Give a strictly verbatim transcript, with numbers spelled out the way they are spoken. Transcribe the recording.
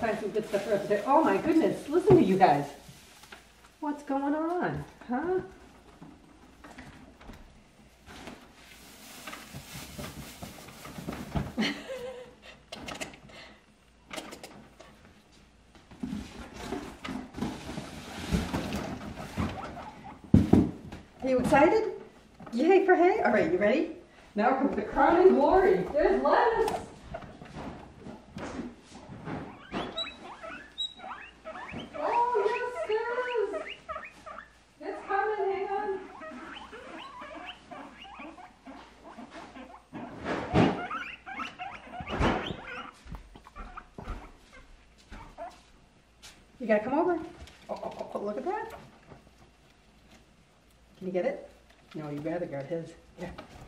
find some good stuff for us today. Oh my goodness, listen to you guys. What's going on, huh? Are you excited? Yay for hay? All right, you ready? Now comes the crowning glory. There's lettuce. Oh, yes, there is. It's coming, hang on. You gotta come over. Oh, oh, oh, look at that. Can you get it? No, you'd rather grab his. Here.